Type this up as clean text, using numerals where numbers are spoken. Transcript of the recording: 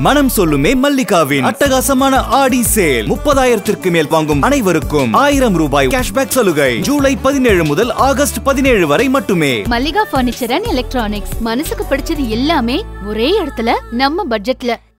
மனம் சொல்லுமே மல்லிகாவின் அட்டகாசமான ஆடி சேல். 30,000ற்கு மேல் வாங்கும் அனைவருக்கும் 1000 ரூபாய் கேஷ்பேக் சலுகை. ஜூலை 17 முதல் ஆகஸ்ட் 17 வரை மட்டுமே. Mallika furniture and electronics. மனசுக்கு பிடிச்சது எல்லாமே ஒரே இடத்துல நம்ம பட்ஜெட்ல.